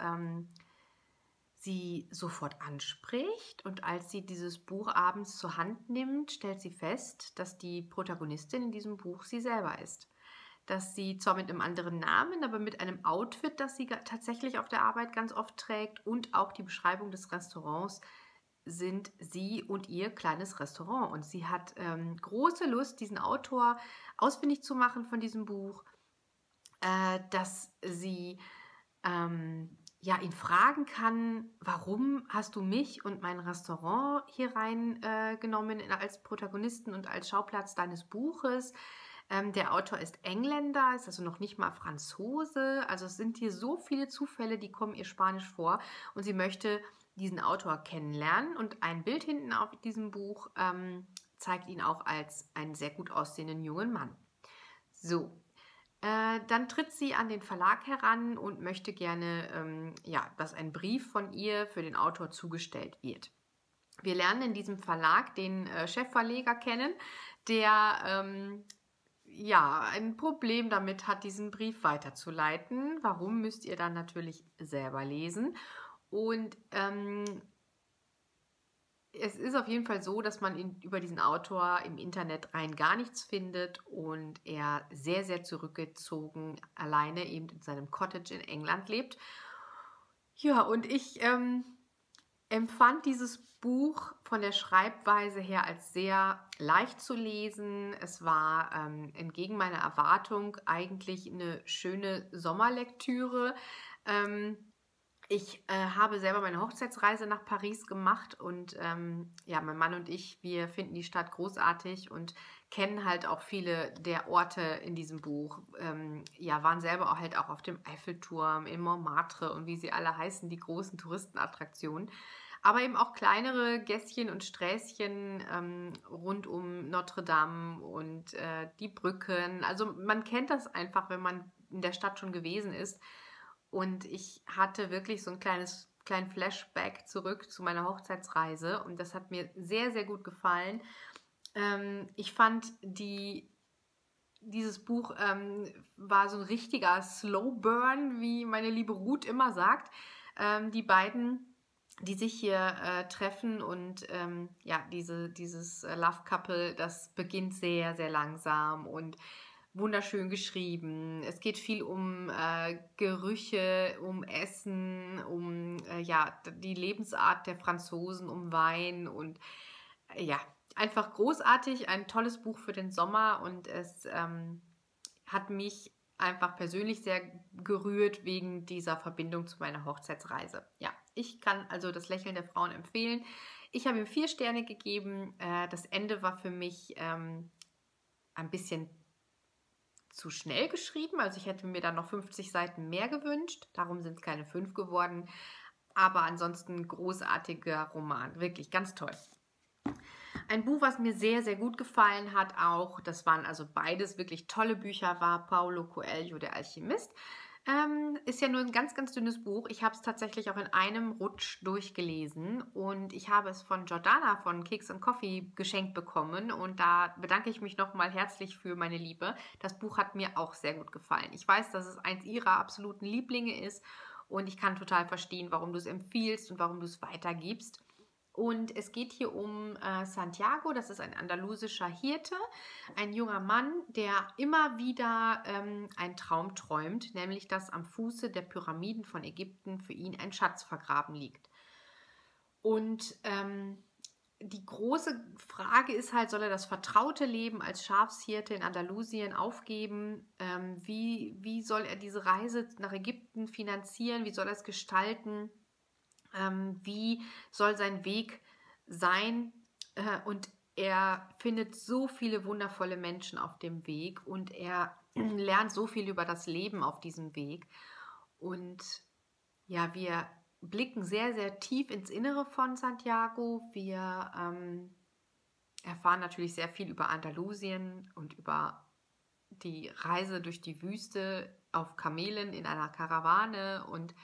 sie sofort anspricht, und als sie dieses Buch abends zur Hand nimmt, stellt sie fest, dass die Protagonistin in diesem Buch sie selber ist. Dass sie zwar mit einem anderen Namen, aber mit einem Outfit, das sie tatsächlich auf der Arbeit ganz oft trägt, und auch die Beschreibung des Restaurants sind sie und ihr kleines Restaurant. Und sie hat große Lust, diesen Autor ausfindig zu machen von diesem Buch, dass sie ja, ihn fragen kann, warum hast du mich und mein Restaurant hier reingenommen als Protagonisten und als Schauplatz deines Buches. Der Autor ist Engländer, ist also noch nicht mal Franzose. Also es sind hier so viele Zufälle, die kommen ihr Spanisch vor. Und sie möchte diesen Autor kennenlernen. Und ein Bild hinten auf diesem Buch zeigt ihn auch als einen sehr gut aussehenden jungen Mann. So. Dann tritt sie an den Verlag heran und möchte gerne, ja, dass ein Brief von ihr für den Autor zugestellt wird. Wir lernen in diesem Verlag den Chefverleger kennen, der ja, ein Problem damit hat, diesen Brief weiterzuleiten. Warum, müsst ihr dann natürlich selber lesen. Und es ist auf jeden Fall so, dass man über diesen Autor im Internet rein gar nichts findet und er sehr, sehr zurückgezogen alleine eben in seinem Cottage in England lebt. Ja, und ich empfand dieses Buch von der Schreibweise her als sehr leicht zu lesen. Es war entgegen meiner Erwartung eigentlich eine schöne Sommerlektüre. Ich habe selber meine Hochzeitsreise nach Paris gemacht und ja, mein Mann und ich, wir finden die Stadt großartig und kennen halt auch viele der Orte in diesem Buch. Ja, waren selber auch halt auch auf dem Eiffelturm, in Montmartre und wie sie alle heißen, die großen Touristenattraktionen. Aber eben auch kleinere Gässchen und Sträßchen rund um Notre Dame und die Brücken. Also man kennt das einfach, wenn man in der Stadt schon gewesen ist. Und ich hatte wirklich so ein kleinen Flashback zurück zu meiner Hochzeitsreise und das hat mir sehr, sehr gut gefallen. Ich fand dieses Buch war so ein richtiger Slow Burn, wie meine liebe Ruth immer sagt. Die beiden, die sich hier treffen und ja, dieses Love Couple, das beginnt sehr, sehr langsam und wunderschön geschrieben. Es geht viel um Gerüche, um Essen, um ja, die Lebensart der Franzosen, um Wein und ja, einfach großartig. Ein tolles Buch für den Sommer und es hat mich einfach persönlich sehr gerührt wegen dieser Verbindung zu meiner Hochzeitsreise. Ja, ich kann also das Lächeln der Frauen empfehlen. Ich habe ihm 4 Sterne gegeben. Das Ende war für mich ein bisschen zu schnell geschrieben. Also ich hätte mir dann noch 50 Seiten mehr gewünscht. Darum sind es keine 5 geworden. Aber ansonsten großartiger Roman. Wirklich ganz toll. Ein Buch, was mir sehr, sehr gut gefallen hat auch, das waren also beides wirklich tolle Bücher, war Paulo Coelho, der Alchemist. Ist ja nur ein ganz, ganz dünnes Buch. Ich habe es tatsächlich auch in einem Rutsch durchgelesen und ich habe es von Jordana von Keks and Coffee geschenkt bekommen und da bedanke ich mich nochmal herzlich für meine Liebe. Das Buch hat mir auch sehr gut gefallen. Ich weiß, dass es eins ihrer absoluten Lieblinge ist und ich kann total verstehen, warum du es empfiehlst und warum du es weitergibst. Und es geht hier um Santiago, das ist ein andalusischer Hirte, ein junger Mann, der immer wieder einen Traum träumt, nämlich dass am Fuße der Pyramiden von Ägypten für ihn ein Schatz vergraben liegt. Und die große Frage ist halt, soll er das vertraute Leben als Schafshirte in Andalusien aufgeben? Wie soll er diese Reise nach Ägypten finanzieren? Wie soll er es gestalten? Wie soll sein Weg sein? Und er findet so viele wundervolle Menschen auf dem Weg und er lernt so viel über das Leben auf diesem Weg. Und ja, wir blicken sehr, sehr tief ins Innere von Santiago. Wir erfahren natürlich sehr viel über Andalusien und über die Reise durch die Wüste auf Kamelen in einer Karawane und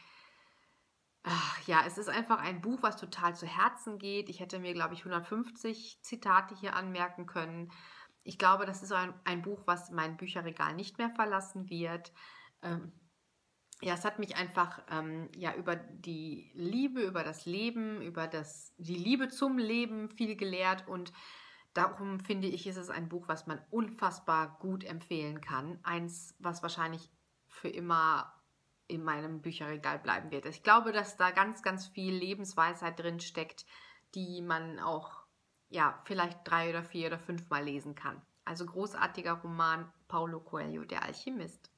ach, ja, es ist einfach ein Buch, was total zu Herzen geht. Ich hätte mir, glaube ich, 150 Zitate hier anmerken können. Ich glaube, das ist so ein Buch, was mein Bücherregal nicht mehr verlassen wird. Ähm, ja, es hat mich einfach ja, über die Liebe, über das Leben, die Liebe zum Leben viel gelehrt und darum finde ich, ist es ein Buch, was man unfassbar gut empfehlen kann. Eins, was wahrscheinlich für immer in meinem Bücherregal bleiben wird. Ich glaube, dass da ganz, ganz viel Lebensweisheit drin steckt, die man auch ja, vielleicht 3 oder 4 oder 5 Mal lesen kann. Also großartiger Roman, Paulo Coelho, der Alchemist.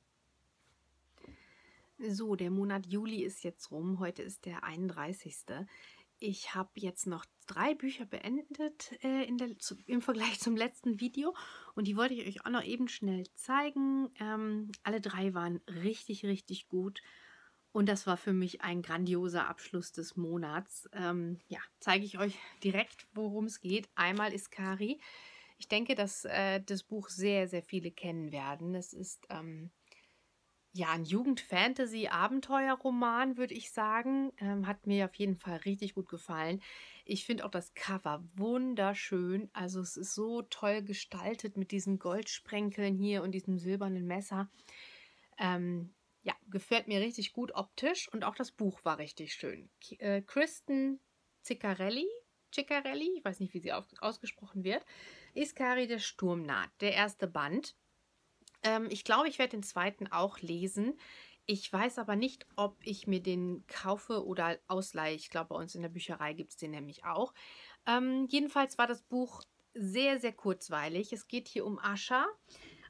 So, der Monat Juli ist jetzt rum. Heute ist der 31. Ich habe jetzt noch 3 Bücher beendet im Vergleich zum letzten Video und die wollte ich euch auch noch eben schnell zeigen. Alle 3 waren richtig, richtig gut und das war für mich ein grandioser Abschluss des Monats. Ja, zeige ich euch direkt, worum es geht. Einmal Iskari. Ich denke, dass das Buch sehr, sehr viele kennen werden. Es ist ja, ein Jugend-Fantasy-Abenteuerroman, würde ich sagen. Hat mir auf jeden Fall richtig gut gefallen. Ich finde auch das Cover wunderschön. Also es ist so toll gestaltet mit diesen Goldsprenkeln hier und diesem silbernen Messer. Ja, gefällt mir richtig gut optisch und auch das Buch war richtig schön. Kristen Ciccarelli, ich weiß nicht, wie sie ausgesprochen wird, Iskari, der Sturm naht, der erste Band. Ich glaube, ich werde den zweiten auch lesen. Ich weiß aber nicht, ob ich mir den kaufe oder ausleihe. Ich glaube, bei uns in der Bücherei gibt es den nämlich auch. Jedenfalls war das Buch sehr, sehr kurzweilig. Es geht hier um Asha.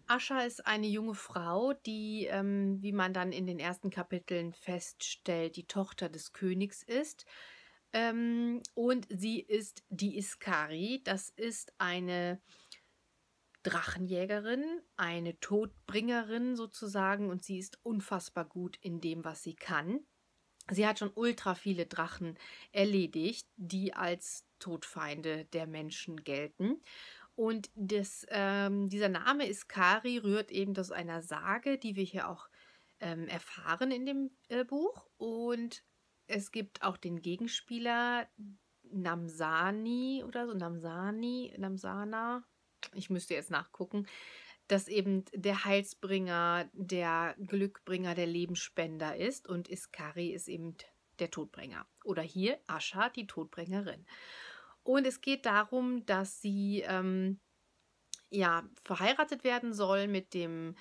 Asha ist eine junge Frau, die, wie man dann in den ersten Kapiteln feststellt, die Tochter des Königs ist. Und sie ist die Iskari. Das ist eine Drachenjägerin, eine Todbringerin sozusagen, und sie ist unfassbar gut in dem, was sie kann. Sie hat schon ultra viele Drachen erledigt, die als Todfeinde der Menschen gelten. Und dieser Name Iskari rührt eben aus einer Sage, die wir hier auch erfahren in dem Buch. Und es gibt auch den Gegenspieler Namsani oder so, Namsana. Ich müsste jetzt nachgucken, dass eben der Heilsbringer, der Glückbringer, der Lebensspender ist, und Iskari ist eben der Todbringer. Oder hier Asha, die Todbringerin. Und es geht darum, dass sie ja, verheiratet werden soll mit dem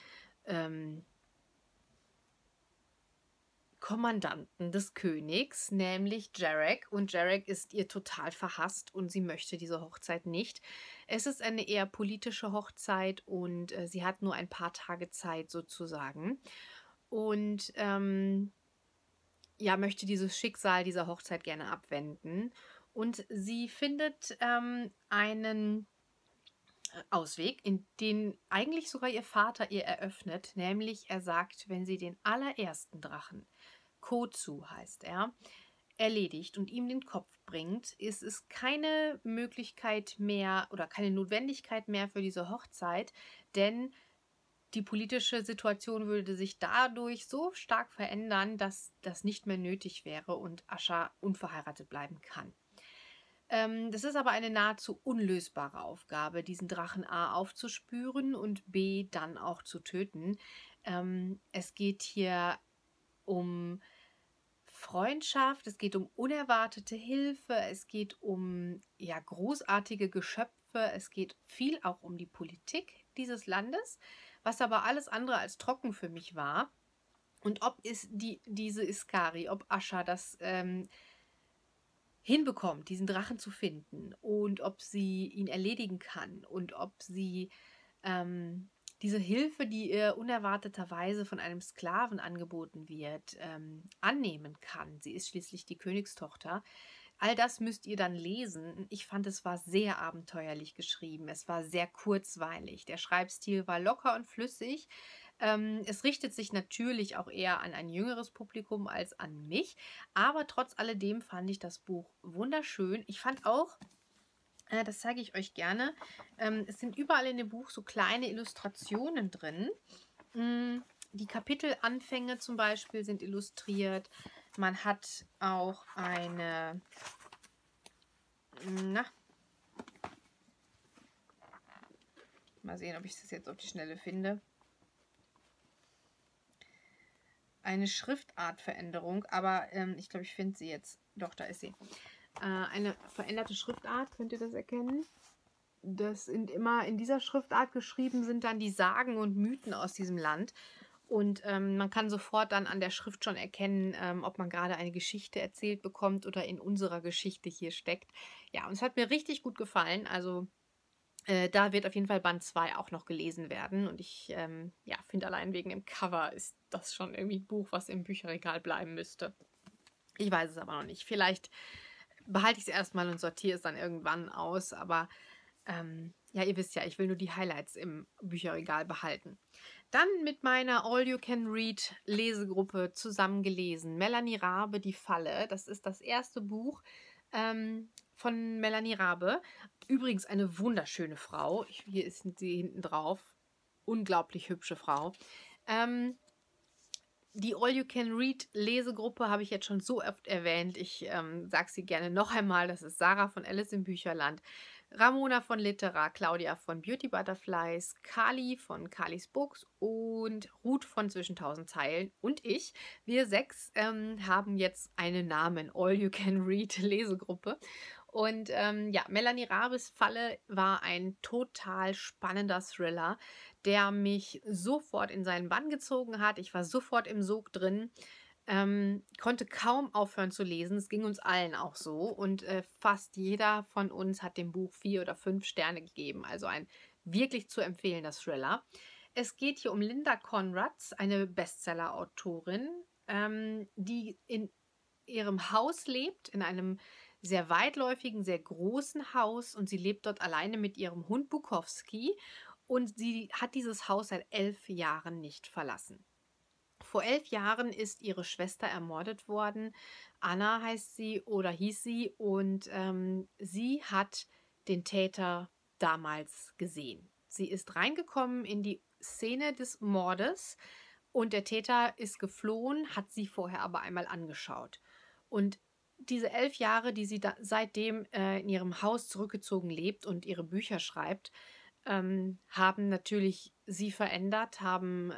Kommandanten des Königs, nämlich Jarek. Und Jarek ist ihr total verhasst und sie möchte diese Hochzeit nicht. Es ist eine eher politische Hochzeit und sie hat nur ein paar Tage Zeit sozusagen. Und ja, möchte dieses Schicksal dieser Hochzeit gerne abwenden. Und sie findet einen Ausweg, in den eigentlich sogar ihr Vater ihr eröffnet, nämlich er sagt, wenn sie den allerersten Drachen, Kozu heißt er, erledigt und ihm den Kopf bringt, ist es keine Möglichkeit mehr oder keine Notwendigkeit mehr für diese Hochzeit, denn die politische Situation würde sich dadurch so stark verändern, dass das nicht mehr nötig wäre und Asha unverheiratet bleiben kann. Das ist aber eine nahezu unlösbare Aufgabe, diesen Drachen A aufzuspüren und B dann auch zu töten. Es geht hier um Freundschaft, es geht um unerwartete Hilfe, es geht um ja, großartige Geschöpfe, es geht viel auch um die Politik dieses Landes, was aber alles andere als trocken für mich war. Und ob diese Iskari, ob Asha das hinbekommt, diesen Drachen zu finden und ob sie ihn erledigen kann und ob sie diese Hilfe, die ihr unerwarteterweise von einem Sklaven angeboten wird, annehmen kann. Sie ist schließlich die Königstochter. All das müsst ihr dann lesen. Ich fand, es war sehr abenteuerlich geschrieben. Es war sehr kurzweilig. Der Schreibstil war locker und flüssig. Es richtet sich natürlich auch eher an ein jüngeres Publikum als an mich. Aber trotz alledem fand ich das Buch wunderschön. Ich fand auch, das zeige ich euch gerne, es sind überall in dem Buch so kleine Illustrationen drin. Die Kapitelanfänge zum Beispiel sind illustriert. Man hat auch eine, mal sehen, ob ich das jetzt auf die Schnelle finde. Eine Schriftartveränderung, aber ich glaube, ich finde sie jetzt. Doch, da ist sie. Eine veränderte Schriftart, könnt ihr das erkennen? Das sind immer in dieser Schriftart geschrieben, sind dann die Sagen und Mythen aus diesem Land. Und man kann sofort dann an der Schrift schon erkennen, ob man gerade eine Geschichte erzählt bekommt oder in unserer Geschichte hier steckt. Ja, und es hat mir richtig gut gefallen. Also da wird auf jeden Fall Band 2 auch noch gelesen werden. Und ich ja, finde allein wegen dem Cover ist das schon irgendwie ein Buch, was im Bücherregal bleiben müsste. Ich weiß es aber noch nicht. Vielleicht behalte ich es erstmal und sortiere es dann irgendwann aus. Aber ja, ihr wisst ja, ich will nur die Highlights im Bücherregal behalten. Dann mit meiner All-You-Can-Read-Lesegruppe zusammengelesen. Melanie Rabe, Die Falle. Das ist das erste Buch von Melanie Rabe. Übrigens eine wunderschöne Frau. Hier ist sie hinten drauf. Unglaublich hübsche Frau. Die All-You-Can-Read-Lesegruppe habe ich jetzt schon so oft erwähnt. Ich sage sie gerne noch einmal. Das ist Sarah von Alice im Bücherland, Ramona von Litera, Claudia von Beauty Butterflies, Kali von Kalis Books und Ruth von Zwischen 1000 Zeilen und ich. Wir 6 haben jetzt einen Namen, All-You-Can-Read-Lesegruppe. Und ja, Melanie Rabes Falle war ein total spannender Thriller, der mich sofort in seinen Bann gezogen hat. Ich war sofort im Sog drin, konnte kaum aufhören zu lesen. Es ging uns allen auch so. Und fast jeder von uns hat dem Buch 4 oder 5 Sterne gegeben. Also ein wirklich zu empfehlender Thriller. Es geht hier um Linda Conrads, eine Bestseller-Autorin, die in ihrem Haus lebt, in einem sehr weitläufigen, sehr großen Haus, und sie lebt dort alleine mit ihrem Hund Bukowski, und sie hat dieses Haus seit 11 Jahren nicht verlassen. Vor 11 Jahren ist ihre Schwester ermordet worden. Anna heißt sie oder hieß sie, und sie hat den Täter damals gesehen. Sie ist reingekommen in die Szene des Mordes und der Täter ist geflohen, hat sie vorher aber einmal angeschaut. Und diese 11 Jahre, die sie seitdem in ihrem Haus zurückgezogen lebt und ihre Bücher schreibt, haben natürlich sie verändert, haben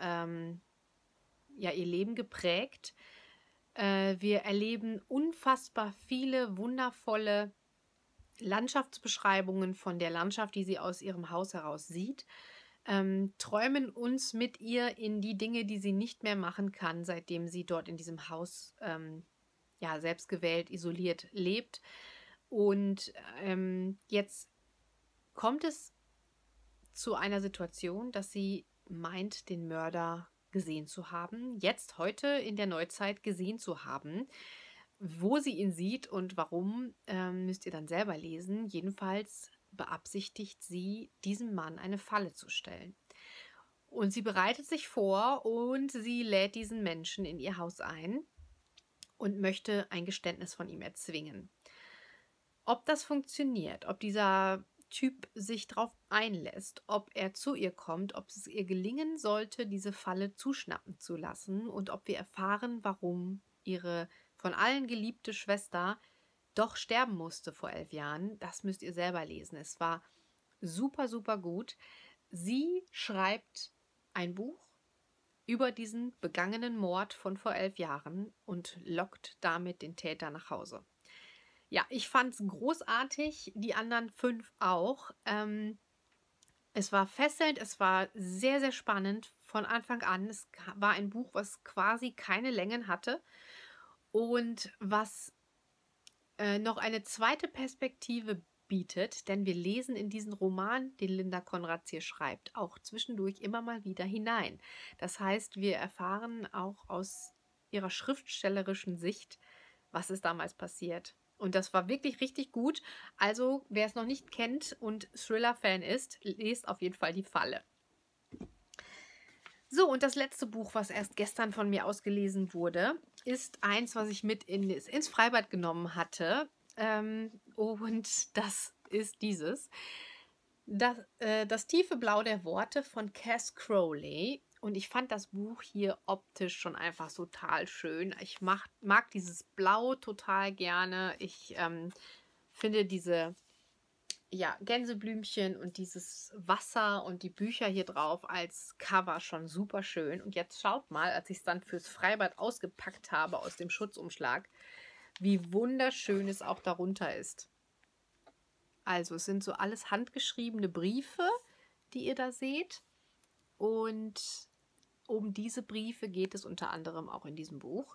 ja ihr Leben geprägt. Wir erleben unfassbar viele wundervolle Landschaftsbeschreibungen von der Landschaft, die sie aus ihrem Haus heraus sieht, träumen uns mit ihr in die Dinge, die sie nicht mehr machen kann, seitdem sie dort in diesem Haus ja, selbstgewählt, isoliert lebt. Und jetzt kommt es zu einer Situation, dass sie meint, den Mörder gesehen zu haben, jetzt heute in der Neuzeit gesehen zu haben. Wo sie ihn sieht und warum, müsst ihr dann selber lesen. Jedenfalls beabsichtigt sie, diesem Mann eine Falle zu stellen. Und sie bereitet sich vor und sie lädt diesen Menschen in ihr Haus ein und möchte ein Geständnis von ihm erzwingen. Ob das funktioniert, ob dieser Typ sich darauf einlässt, ob er zu ihr kommt, ob es ihr gelingen sollte, diese Falle zuschnappen zu lassen, und ob wir erfahren, warum ihre von allen geliebte Schwester doch sterben musste vor 11 Jahren, das müsst ihr selber lesen. Es war super, super gut. Sie schreibt ein Buch über diesen begangenen Mord von vor 11 Jahren und lockt damit den Täter nach Hause. Ja, ich fand es großartig, die anderen 5 auch. Es war fesselnd, es war sehr, sehr spannend von Anfang an. Es war ein Buch, was quasi keine Längen hatte und was noch eine zweite Perspektive bietet, denn wir lesen in diesen Roman, den Linda Conrads hier schreibt, auch zwischendurch immer mal wieder hinein. Das heißt, wir erfahren auch aus ihrer schriftstellerischen Sicht, was ist damals passiert. Und das war wirklich richtig gut. Also, wer es noch nicht kennt und Thriller-Fan ist, lest auf jeden Fall die Falle. So, und das letzte Buch, was erst gestern von mir ausgelesen wurde, ist eins, was ich mit ins Freibad genommen hatte. Und das ist dieses. Das tiefe Blau der Worte von Cass Crowley. Und ich fand das Buch hier optisch schon einfach total schön. Ich mag dieses Blau total gerne. Ich finde diese Gänseblümchen und dieses Wasser und die Bücher hier drauf als Cover schon super schön. Und jetzt schaut mal, als ich es dann fürs Freibad ausgepackt habe aus dem Schutzumschlag, wie wunderschön es auch darunter ist. Also es sind so alles handgeschriebene Briefe, die ihr da seht. Und um diese Briefe geht es unter anderem auch in diesem Buch.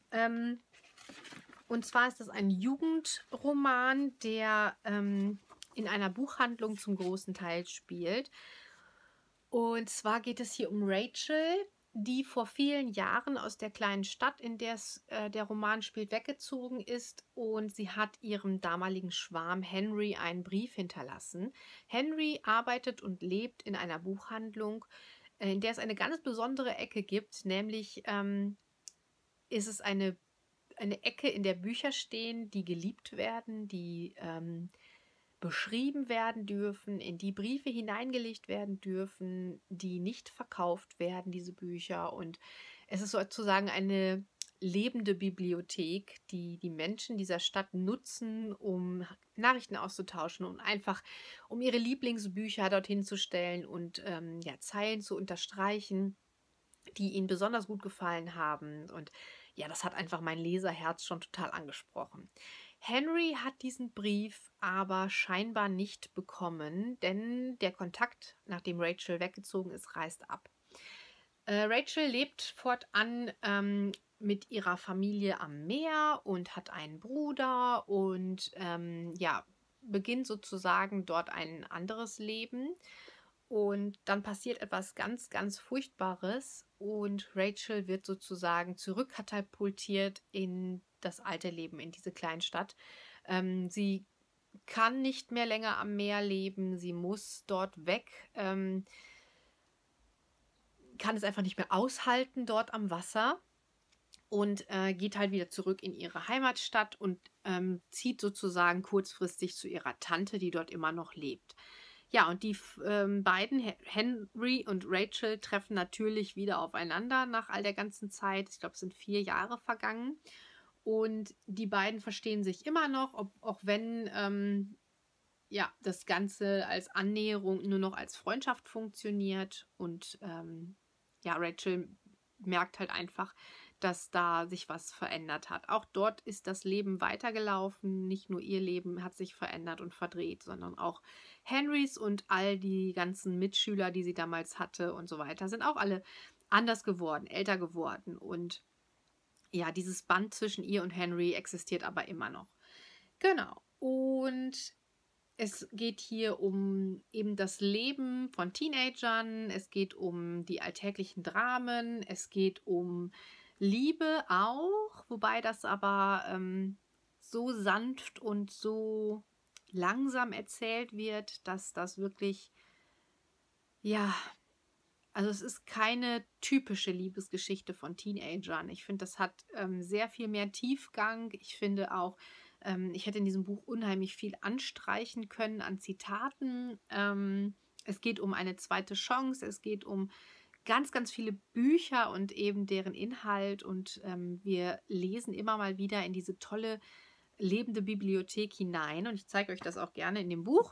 Und zwar ist das ein Jugendroman, der in einer Buchhandlung zum großen Teil spielt. Und zwar geht es hier um Rachel, die vor vielen Jahren aus der kleinen Stadt, in der der Roman spielt, weggezogen ist, und sie hat ihrem damaligen Schwarm Henry einen Brief hinterlassen. Henry arbeitet und lebt in einer Buchhandlung, in der es eine ganz besondere Ecke gibt, nämlich ist es eine Ecke, in der Bücher stehen, die geliebt werden, die beschrieben werden dürfen, in die Briefe hineingelegt werden dürfen, die nicht verkauft werden, diese Bücher. Und es ist sozusagen eine lebende Bibliothek, die die Menschen dieser Stadt nutzen, um Nachrichten auszutauschen und einfach um ihre Lieblingsbücher dorthin zu stellen und Zeilen zu unterstreichen, die ihnen besonders gut gefallen haben. Und ja, das hat einfach mein Leserherz schon total angesprochen. Henry hat diesen Brief aber scheinbar nicht bekommen, denn der Kontakt, nachdem Rachel weggezogen ist, reißt ab. Rachel lebt fortan mit ihrer Familie am Meer und hat einen Bruder und beginnt sozusagen dort ein anderes Leben. Und dann passiert etwas ganz, ganz Furchtbares und Rachel wird sozusagen zurückkatapultiert in das alte Leben, in diese Kleinstadt. Sie kann nicht mehr länger am Meer leben, sie muss dort weg, kann es einfach nicht mehr aushalten dort am Wasser und geht halt wieder zurück in ihre Heimatstadt und zieht sozusagen kurzfristig zu ihrer Tante, die dort immer noch lebt. Ja, und die beiden, Henry und Rachel, treffen natürlich wieder aufeinander nach all der ganzen Zeit. Ich glaube, es sind 4 Jahre vergangen. Und die beiden verstehen sich immer noch, auch wenn ja, das Ganze als Annäherung nur noch als Freundschaft funktioniert. Und ja, Rachel merkt halt einfach, dass da sich was verändert hat. Auch dort ist das Leben weitergelaufen. Nicht nur ihr Leben hat sich verändert und verdreht, sondern auch Henrys und all die ganzen Mitschüler, die sie damals hatte und so weiter, sind auch alle anders geworden, älter geworden. Und ja, dieses Band zwischen ihr und Henry existiert aber immer noch. Genau. Und es geht hier um eben das Leben von Teenagern, es geht um die alltäglichen Dramen, es geht um Liebe auch, wobei das aber so sanft und so langsam erzählt wird, dass das wirklich, ja, also es ist keine typische Liebesgeschichte von Teenagern. Ich finde, das hat sehr viel mehr Tiefgang. Ich finde auch, ich hätte in diesem Buch unheimlich viel anstreichen können an Zitaten. Es geht um eine zweite Chance. Es geht um ganz, ganz viele Bücher und eben deren Inhalt. Und wir lesen immer mal wieder in diese tolle, lebende Bibliothek hinein. Und ich zeige euch das auch gerne in dem Buch.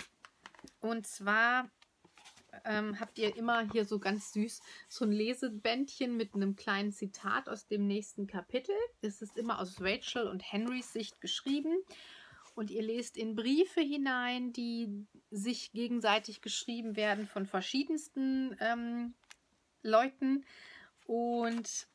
Und zwar habt ihr immer hier so ganz süß so ein Lesebändchen mit einem kleinen Zitat aus dem nächsten Kapitel. Es ist immer aus Rachel und Henrys Sicht geschrieben. Und ihr lest in Briefe hinein, die sich gegenseitig geschrieben werden von verschiedensten Leuten. Und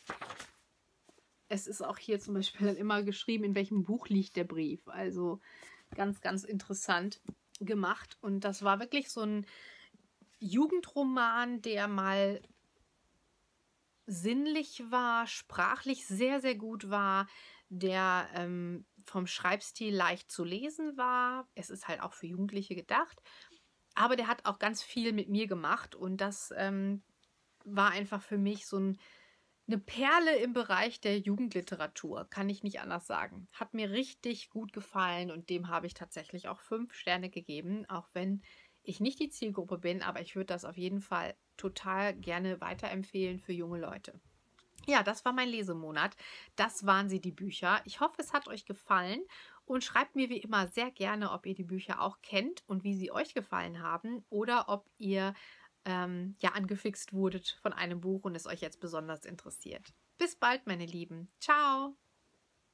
es ist auch hier zum Beispiel dann immer geschrieben, in welchem Buch liegt der Brief. Also ganz, ganz interessant gemacht. Und das war wirklich so ein Jugendroman, der mal sinnlich war, sprachlich sehr, sehr gut war, der vom Schreibstil leicht zu lesen war. Es ist halt auch für Jugendliche gedacht. Aber der hat auch ganz viel mit mir gemacht und das war einfach für mich so eine Perle im Bereich der Jugendliteratur, kann ich nicht anders sagen. Hat mir richtig gut gefallen und dem habe ich tatsächlich auch 5 Sterne gegeben, auch wenn ich nicht die Zielgruppe bin, aber ich würde das auf jeden Fall total gerne weiterempfehlen für junge Leute. Ja, das war mein Lesemonat. Das waren sie, die Bücher. Ich hoffe, es hat euch gefallen und schreibt mir wie immer sehr gerne, ob ihr die Bücher auch kennt und wie sie euch gefallen haben oder ob ihr ja angefixt wurdet von einem Buch und es euch jetzt besonders interessiert. Bis bald, meine Lieben. Ciao!